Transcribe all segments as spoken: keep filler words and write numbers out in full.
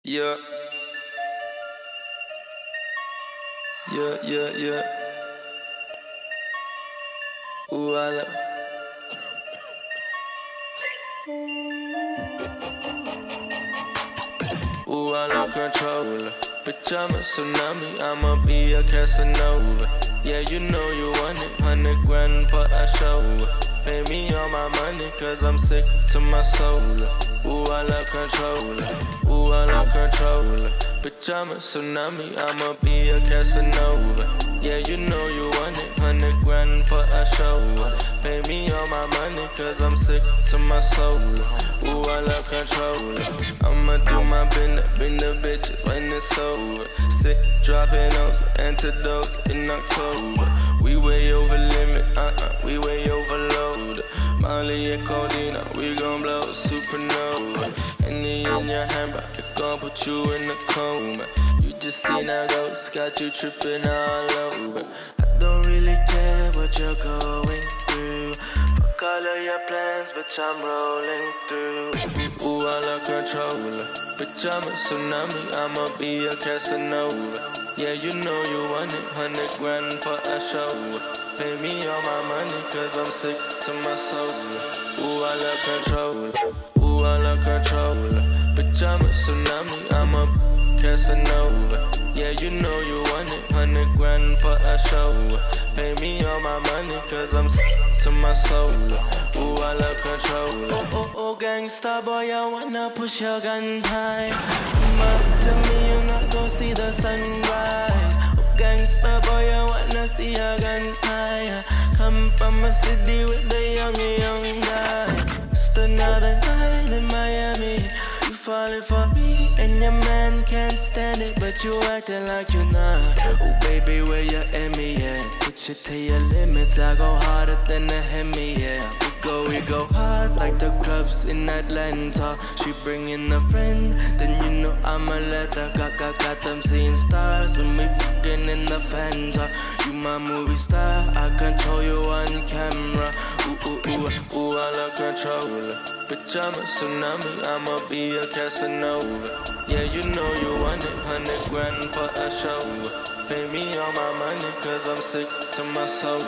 Yeah. Yeah, yeah, yeah. Ooh, I love. Ooh, I love controller. Bitch, I'm a tsunami, I'ma be a Casanova. Yeah, you know you want it, hundred grand for a show. Pay me all my money, cause I'm sick to my soul. Ooh, I love controller. Ooh, I love controller. Bitch, I'm a tsunami, I'ma be a Casanova. Yeah, you know you want it, hundred grand for a show. Pay me all my money, cause I'm sick to my soul. Ooh, I love controller. I'ma do my business, bring the bitches when it's over. Sick, dropping those antidotes in October. We way over limit, uh-uh, we way overload. Molly and Codeine, we gon' blow supernova. Henny in your hand, but it gon' put you in a coma. You just seen a ghost, got you tripping all over. I don't really care what you're going through. Fuck all of your plans, bitch, I'm rolling through. Ooh, I love controller. Bitch, I'm a tsunami, I'ma be a Casanova. Yeah, you know you want it, hundred grand for a show. Pay me all my money, cause I'm sick to my soul. Ooh, I love controller. Ooh, I love controller. Bitch, I'm a tsunami, I'm a Casanova. Yeah, you know you want it, hundred grand for a show. Pay me all my money, cause I'm sick to my soul. Ooh, I love controller. Oh, oh, oh, gangsta boy, I wanna push your gun high. Come up to me, you not gon' see the sunrise. Oh, gangsta boy, I wanna see your gun high. Come from a city with the young, young guy. Just another night in Miami. You falling for me, and your man can't stand it, but you acting like you not. Oh, baby, where your Emmy at? Push it to your limits, I go harder than a Hemi, yeah. We go, we go hard like the clubs in Atlanta. She bring in a friend, then you know I'ma let her. Got, got, got them seeing stars when we fucking in the Fanta. You my movie star, I control you on camera. Ooh, ooh, ooh, ooh, I love controller. Bitch, I'm a tsunami, I'ma be a Casanova. Yeah, you know you want it, hundred grand for a show. Pay me all my money, cause I'm sick to my soul.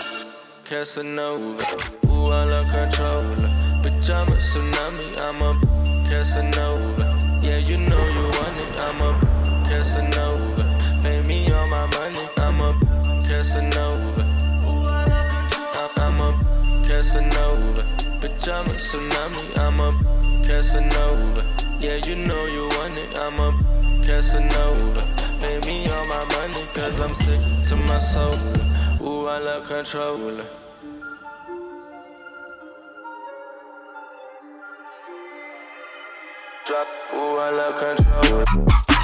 Casanova. Ooh, I love controller. Bitch, I'm a tsunami, I'm a Casanova. Yeah, you know you want it, I'm a Casanova. Pay me all my money, I'm a Casanova. Ooh, I love controller. I'm a Casanova. Bitch, I'm a tsunami, I'm a Casanova. Yeah, you know you want it, I'm a Casanova. Pay me all my money, cause I'm sick to my soul. Ooh, I love controller. Drop, ooh, I love controller.